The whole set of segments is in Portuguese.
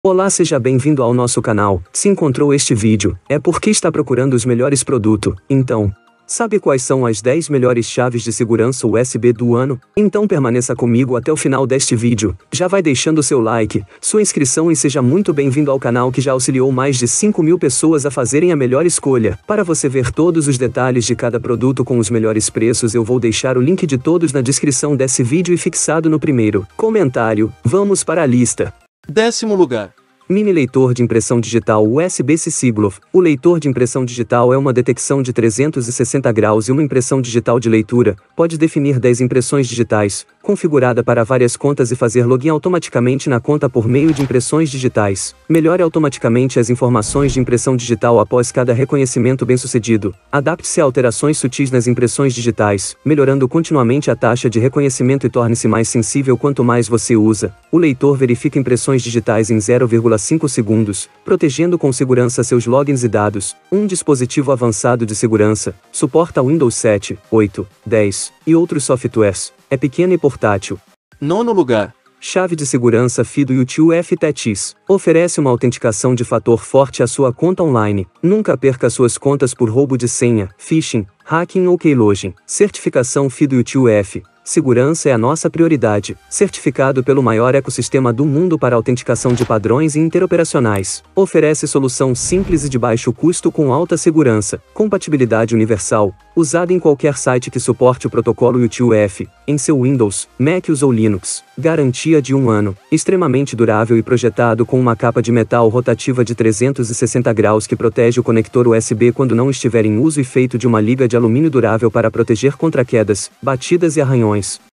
Olá, seja bem-vindo ao nosso canal. Se encontrou este vídeo, é porque está procurando os melhores produtos. Então, sabe quais são as 10 melhores chaves de segurança USB do ano? Então permaneça comigo até o final deste vídeo. Já vai deixando seu like, sua inscrição e seja muito bem-vindo ao canal que já auxiliou mais de 5.000 pessoas a fazerem a melhor escolha. Para você ver todos os detalhes de cada produto com os melhores preços, eu vou deixar o link de todos na descrição desse vídeo e fixado no primeiro comentário. Vamos para a lista. 10º lugar. Mini leitor de impressão digital USB-C Siglof. O leitor de impressão digital é uma detecção de 360 graus e uma impressão digital de leitura. Pode definir 10 impressões digitais, configurada para várias contas e fazer login automaticamente na conta por meio de impressões digitais. Melhore automaticamente as informações de impressão digital após cada reconhecimento bem-sucedido. Adapte-se a alterações sutis nas impressões digitais, melhorando continuamente a taxa de reconhecimento e torne-se mais sensível quanto mais você usa. O leitor verifica impressões digitais em 0,5 segundos, protegendo com segurança seus logins e dados. Um dispositivo avançado de segurança, suporta Windows 7, 8, 10 e outros softwares. É pequeno e portátil. 9º lugar. Chave de segurança FIDO UTF-TX. Oferece uma autenticação de fator forte à sua conta online. Nunca perca suas contas por roubo de senha, phishing, hacking ou keylogin. Certificação FIDO UTF. Segurança é a nossa prioridade. Certificado pelo maior ecossistema do mundo para autenticação de padrões e interoperacionais. Oferece solução simples e de baixo custo com alta segurança. Compatibilidade universal. Usada em qualquer site que suporte o protocolo UTF, em seu Windows, Mac ou Linux. Garantia de 1 ano. Extremamente durável e projetado com uma capa de metal rotativa de 360 graus que protege o conector USB quando não estiver em uso e feito de uma liga de alumínio durável para proteger contra quedas, batidas e arranhões.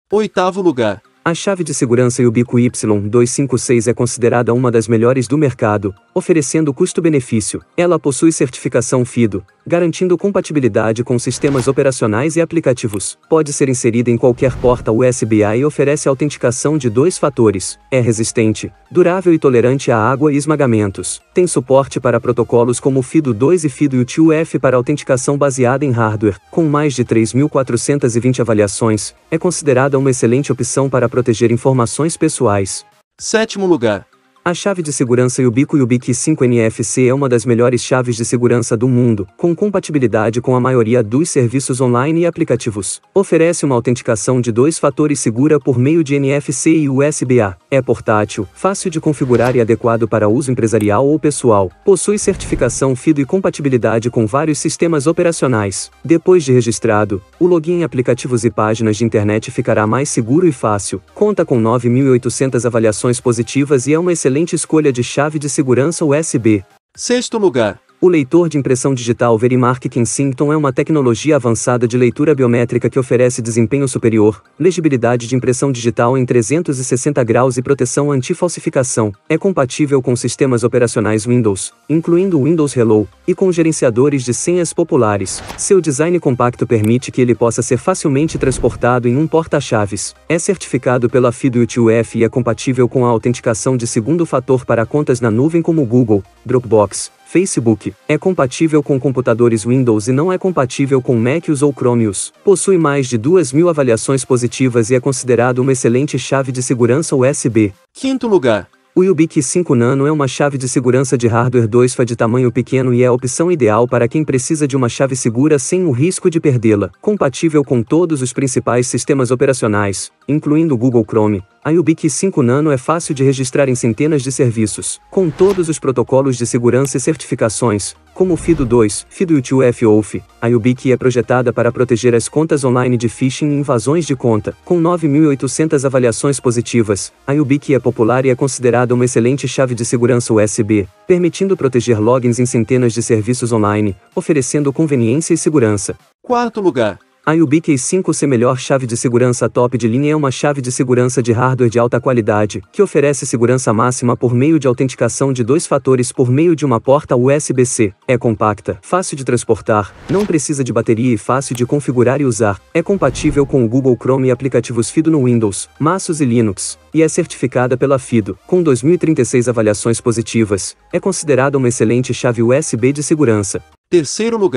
8º lugar. A chave de segurança Yubico Y256 é considerada uma das melhores do mercado, oferecendo custo-benefício. Ela possui certificação FIDO, garantindo compatibilidade com sistemas operacionais e aplicativos. Pode ser inserida em qualquer porta USB-A e oferece autenticação de 2 fatores. É resistente, durável e tolerante à água e esmagamentos. Tem suporte para protocolos como FIDO 2 e FIDO UTF para autenticação baseada em hardware. Com mais de 3.420 avaliações, é considerada uma excelente opção para proteger informações pessoais. 7º lugar. A chave de segurança Yubico YubiKey 5 NFC é uma das melhores chaves de segurança do mundo, com compatibilidade com a maioria dos serviços online e aplicativos. Oferece uma autenticação de 2 fatores segura por meio de NFC e USB-A. É portátil, fácil de configurar e adequado para uso empresarial ou pessoal. Possui certificação FIDO e compatibilidade com vários sistemas operacionais. Depois de registrado, o login em aplicativos e páginas de internet ficará mais seguro e fácil. Conta com 9.800 avaliações positivas e é uma excelente escolha de chave de segurança USB. 6º lugar. O leitor de impressão digital Verimark Kensington é uma tecnologia avançada de leitura biométrica que oferece desempenho superior, legibilidade de impressão digital em 360 graus e proteção anti-falsificação. É compatível com sistemas operacionais Windows, incluindo o Windows Hello, e com gerenciadores de senhas populares. Seu design compacto permite que ele possa ser facilmente transportado em um porta-chaves. É certificado pela FIDO UTF e é compatível com a autenticação de segundo fator para contas na nuvem como Google, Dropbox, Facebook. É compatível com computadores Windows e não é compatível com Mac ou Chrome OS. Possui mais de 2.000 avaliações positivas e é considerado uma excelente chave de segurança USB. 5º lugar. O YubiKey 5 Nano é uma chave de segurança de hardware 2FA de tamanho pequeno e é a opção ideal para quem precisa de uma chave segura sem o risco de perdê-la. Compatível com todos os principais sistemas operacionais, incluindo o Google Chrome, a YubiKey 5 Nano é fácil de registrar em centenas de serviços. Com todos os protocolos de segurança e certificações, como o FIDO 2, FIDO UTF-OAuth, a YubiKey é projetada para proteger as contas online de phishing e invasões de conta. Com 9.800 avaliações positivas, a YubiKey é popular e é considerada uma excelente chave de segurança USB, permitindo proteger logins em centenas de serviços online, oferecendo conveniência e segurança. 4º lugar. A YubiKey 5C melhor chave de segurança top de linha é uma chave de segurança de hardware de alta qualidade, que oferece segurança máxima por meio de autenticação de 2 fatores por meio de uma porta USB-C. É compacta, fácil de transportar, não precisa de bateria e fácil de configurar e usar. É compatível com o Google Chrome e aplicativos FIDO no Windows, Mac e Linux, e é certificada pela FIDO, com 2.036 avaliações positivas. É considerada uma excelente chave USB de segurança. 3º lugar.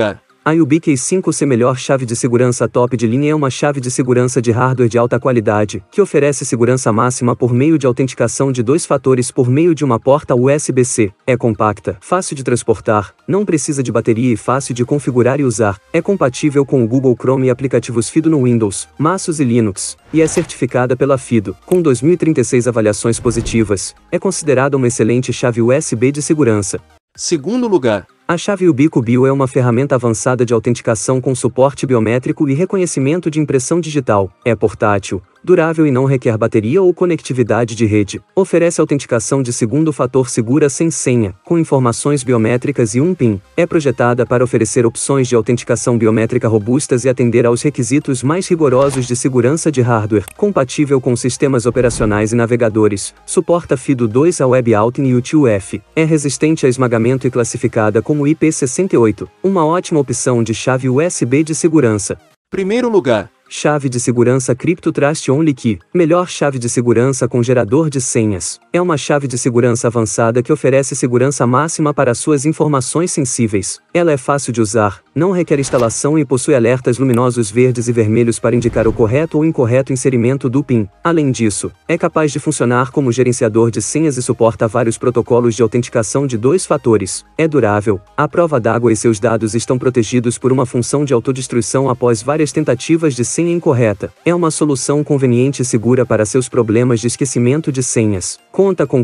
A YubiKey 5C melhor chave de segurança top de linha é uma chave de segurança de hardware de alta qualidade, que oferece segurança máxima por meio de autenticação de 2 fatores por meio de uma porta USB-C. É compacta, fácil de transportar, não precisa de bateria e fácil de configurar e usar. É compatível com o Google Chrome e aplicativos FIDO no Windows, MacOS e Linux, e é certificada pela FIDO, com 2036 avaliações positivas. É considerada uma excelente chave USB de segurança. Segundo lugar. A chave Yubico Bio é uma ferramenta avançada de autenticação com suporte biométrico e reconhecimento de impressão digital. É portátil, durável e não requer bateria ou conectividade de rede. Oferece autenticação de segundo fator segura sem senha, com informações biométricas e um PIN. É projetada para oferecer opções de autenticação biométrica robustas e atender aos requisitos mais rigorosos de segurança de hardware. Compatível com sistemas operacionais e navegadores. Suporta FIDO 2 a WebAuthn e U2F. É resistente a esmagamento e classificada como IP68. Uma ótima opção de chave USB de segurança. Primeiro lugar. Chave de segurança Crypto Trust Only Key. Melhor chave de segurança com gerador de senhas. É uma chave de segurança avançada que oferece segurança máxima para suas informações sensíveis. Ela é fácil de usar, não requer instalação e possui alertas luminosos verdes e vermelhos para indicar o correto ou incorreto inserimento do PIN. Além disso, é capaz de funcionar como gerenciador de senhas e suporta vários protocolos de autenticação de 2 fatores. É durável, à prova d'água e seus dados estão protegidos por uma função de autodestruição após várias tentativas de senha incorreta. É uma solução conveniente e segura para seus problemas de esquecimento de senhas. Conta com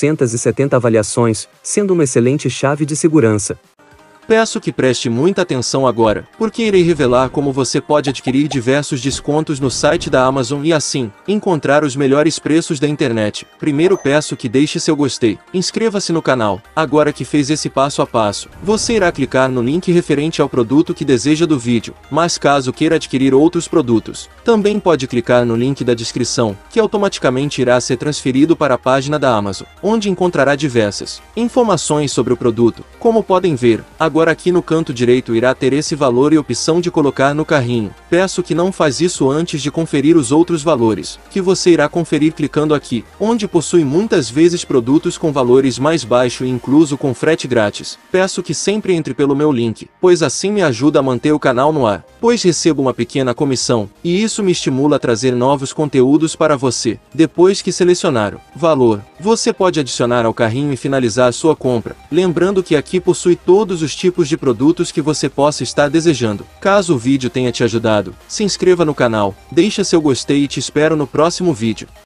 470 avaliações, sendo uma excelente chave de segurança. Peço que preste muita atenção agora, porque irei revelar como você pode adquirir diversos descontos no site da Amazon e assim, encontrar os melhores preços da internet. Primeiro peço que deixe seu gostei, inscreva-se no canal. Agora que fez esse passo a passo, você irá clicar no link referente ao produto que deseja do vídeo, mas caso queira adquirir outros produtos, também pode clicar no link da descrição, que automaticamente irá ser transferido para a página da Amazon, onde encontrará diversas informações sobre o produto. Como podem ver, agora aqui no canto direito irá ter esse valor e opção de colocar no carrinho. Peço que não faz isso antes de conferir os outros valores, que você irá conferir clicando aqui, onde possui muitas vezes produtos com valores mais baixos e incluso com frete grátis. Peço que sempre entre pelo meu link, pois assim me ajuda a manter o canal no ar, pois recebo uma pequena comissão, e isso me estimula a trazer novos conteúdos para você. Depois que selecionar o valor, você pode adicionar ao carrinho e finalizar sua compra, lembrando que aqui possui todos os tipos de produtos que você possa estar desejando. Caso o vídeo tenha te ajudado, se inscreva no canal, deixa seu gostei e te espero no próximo vídeo.